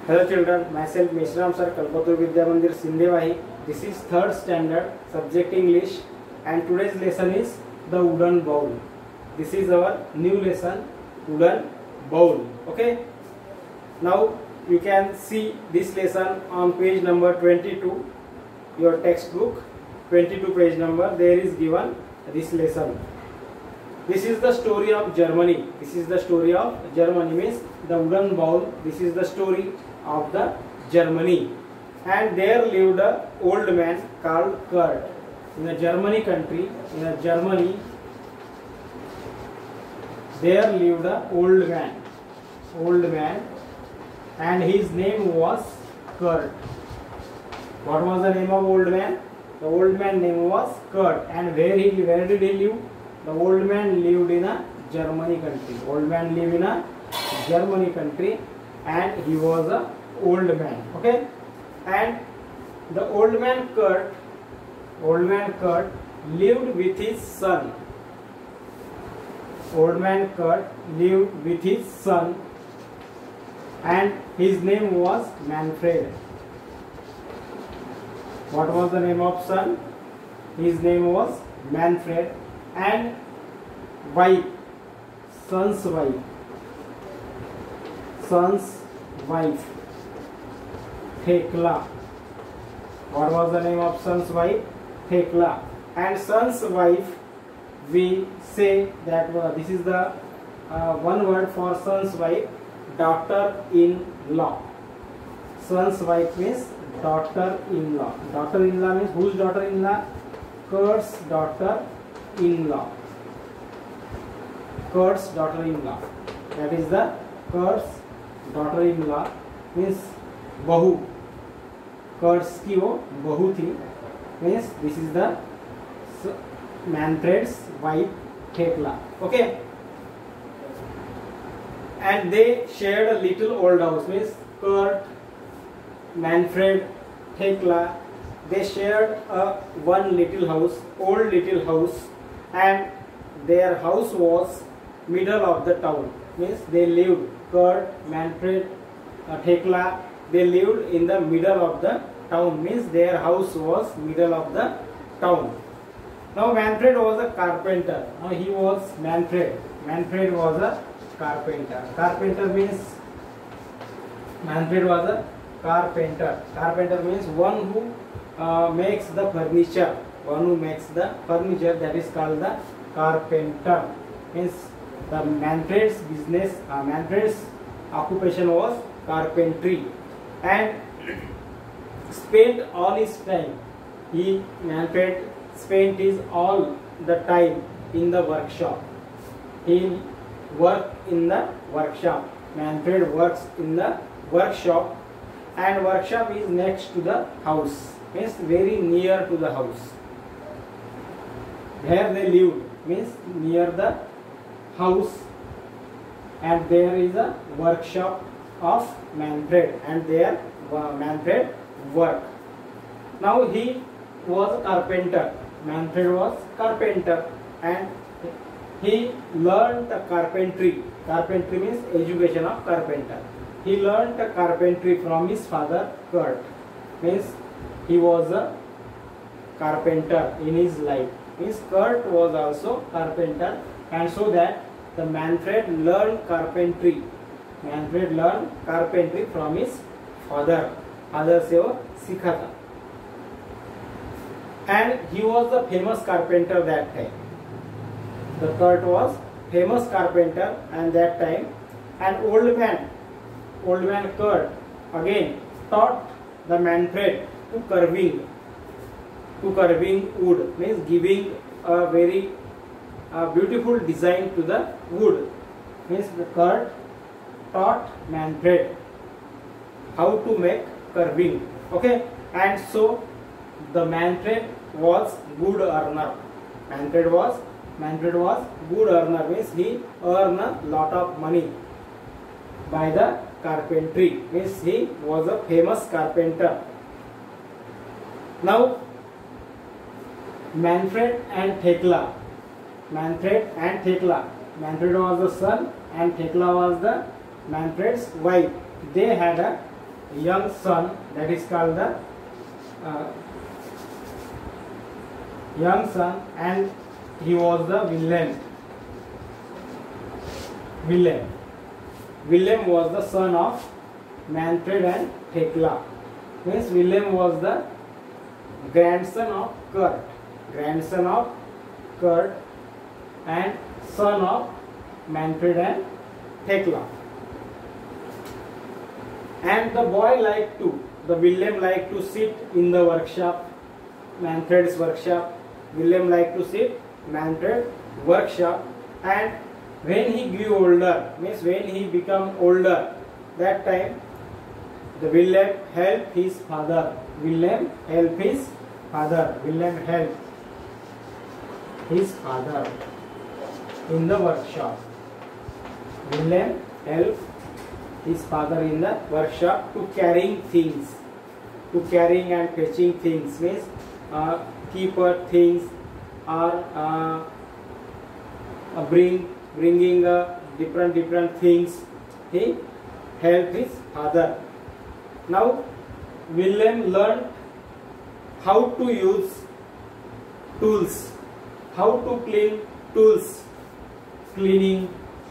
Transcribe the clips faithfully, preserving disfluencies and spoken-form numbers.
Hello children, myself Meshram Sir, Kalpataru Vidya Mandir, Sindevahi. This is third standard, subject English, and today's lesson is the wooden bowl. This is our new lesson, wooden bowl. Okay. Now you can see this lesson on page number twenty-two, your textbook, twenty-two page number. There is given this lesson. This is the story of Germany. This is the story of Germany, means the wooden bowl. This is the story of the Germany, and there lived a old man called Kurt. In a Germany country, in a Germany, there lived a old man, old man, and his name was Kurt. What was the name of old man? The old man name was Kurt, and where he where did he live? The old man lived in a Germany country. Old man lived in a Germany country, and he was a old man. Okay, and the old man Kurt, old man Kurt lived with his son. Old man Kurt lived with his son, and his name was Manfred. What was the name of son? His name was Manfred, and wife, son's wife, son's wife, Thekla. What was the name of son's wife? Thekla. And son's wife, we say that uh, this is the uh, one word for son's wife, daughter-in-law. Son's wife means daughter-in-law. Daughter-in-law means whose daughter-in-law? Kurt's daughter-in-law. Kurt's daughter-in-law. That is the Kurt's daughter-in-law means bahu. Kurt's की वो बहू थी, means this is the Manfred's wife Thekla. Okay, and they shared a little old house, means Kurt, Manfred, Thekla. They shared a one little house, old little house, and their house was middle of the town. Means they lived, Kurt, Manfred, uh, Thekla, they lived in the middle of the town. Means their house was middle of the town. Now Manfred was a carpenter. Now he was Manfred. Manfred was a carpenter. Carpenter means Manfred was a carpenter. Carpenter means one who uh, makes the furniture. One who makes the furniture, that is called the carpenter. Means the Manfred's business, uh, Manfred's occupation was carpentry, and spent all his time. He Manfred spent his all the time in the workshop. He worked in the workshop. Manfred works in the workshop, and workshop is next to the house, means very near to the house. Where they lived means near the house, and there is a workshop of Manfred, and there uh, Manfred worked. Now he was a carpenter. Manfred was carpenter, and he learned the carpentry. Carpentry means education of carpenter. He learned the carpentry from his father Kurt. Means he was a carpenter in his life. Means Kurt was also carpenter, and so that the Manfred learned carpentry. Manfred learned carpentry from his father. Father से वो सीखा था. And he was a famous carpenter that time. The Kurt was famous carpenter and that time. And old man, old man Kurt again taught the Manfred to carving, to carving wood, means giving a very uh, beautiful design to the wood. Means the Kurt taught Manfred how to make carving. Okay, and so the Manfred was good earner. Manfred was Manfred was good earner, means he earned a lot of money by the carpentry. Means he was a famous carpenter. Now Manfred and Thekla. Manfred and Thekla. Manfred was the son, and Thekla was the Manfred's wife. They had a young son, that is called the uh, young son, and he was the Wilhelm. Wilhelm. Wilhelm was the son of Manfred and Thekla. Means Wilhelm was the grandson of Kurt, grandson of Kurt, and son of Manfred and Thekla. And the boy liked to, the Wilhelm liked to sit in the workshop, Manfred's workshop. Wilhelm liked to sit Manfred's workshop, and when he grew older, means when he become older, that time the Wilhelm helped his father. Wilhelm helped his father. Wilhelm helped his father in the workshop. Wilhelm helped his father in the workshop to carrying things, to carrying and fetching things, means uh, keep things or uh, uh, bring bringing uh, different different things. He helped his father. Now Wilhelm learned how to use tools, how to clean tools, cleaning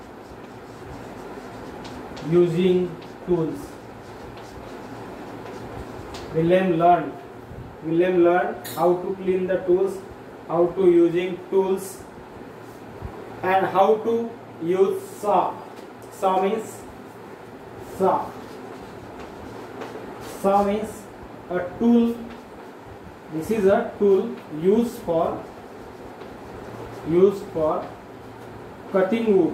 using tools. Wilhelm learned. Wilhelm learned how to clean the tools, how to using tools, and how to use saw. Saw means saw. Saw means a tool. This is a tool used for used for cutting wood.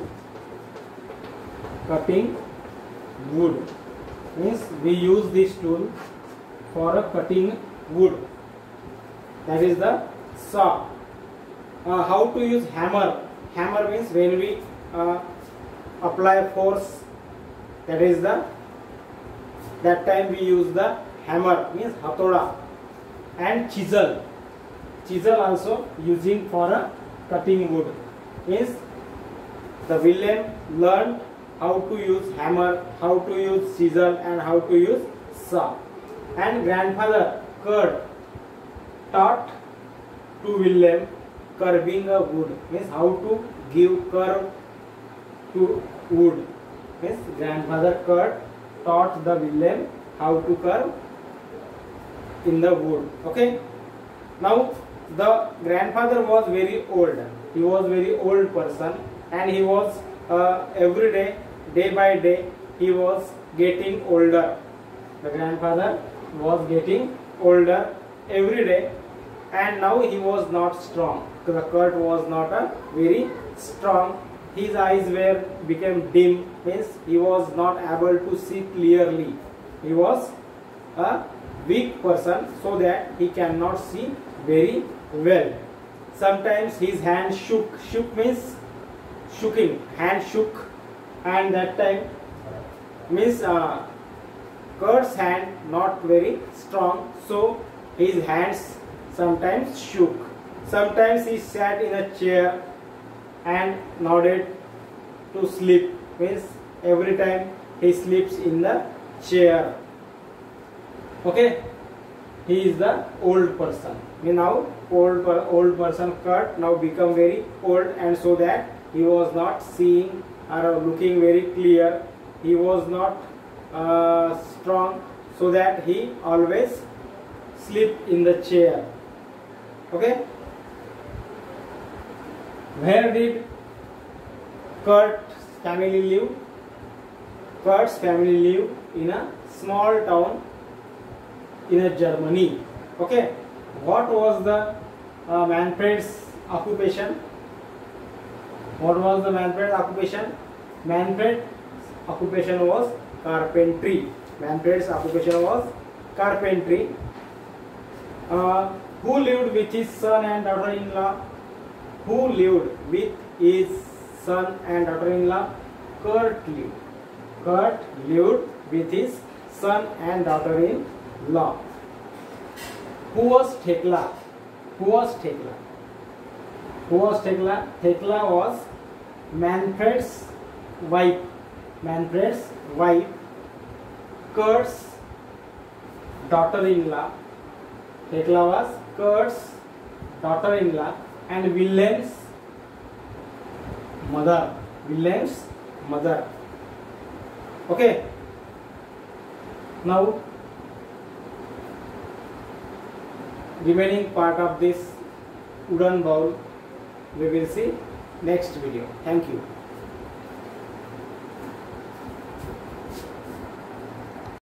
Cutting wood means we use this tool for a cutting wood. That is the saw. Uh, how to use hammer? Hammer means when we uh, apply force. That is the that time we use the hammer, means hatoda. And chisel. Chisel also using for a cutting wood. Means the Wilhelm learned how to use hammer, how to use chisel, and how to use saw. And grandfather Kurt taught to Wilhelm curving a wood, means how to give curve to wood. Means grandfather Kurt taught the Wilhelm how to curve in the wood. Okay. Now the grandfather was very old. He was very old person, and he was uh, every day, day by day, he was getting older. The grandfather was getting older every day, and now he was not strong. The Kurt was not a very strong. His eyes were became dim, means he was not able to see clearly. He was a weak person, so that he cannot see very well. Sometimes his hand shook. Shook means shooking. Hand shook, and that time means uh, Kurt's hand not very strong, so his hands sometimes shook. Sometimes he sat in a chair and nodded to sleep, means every time he sleeps in the chair. Okay, he is the old person. Now old old person Kurt now become very old, and so that he was not seeing or looking very clear. He was not uh, strong, so that he always sleep in the chair. Okay. Where did Kurt's family live? Kurt's family live in a small town in a Germany. Okay. What was the uh, Manfred's occupation? What was the Manfred's occupation? Manfred's occupation was carpentry. Manfred's occupation was carpentry. Uh, who lived with his son and daughter-in-law? Who lived with his son and daughter-in-law? Kurt lived. Kurt lived with his son and daughter-in-law. Who was Thekla? Who was Thekla? Who was Thekla? Thekla was Manfred's wife. Manfred's wife. Kurt's daughter-in-law. Thekla was Kurt's daughter-in-law and Wilhelm's mother. Wilhelm's mother. Okay. Now remaining part of this wooden bowl we will see next video. Thank you.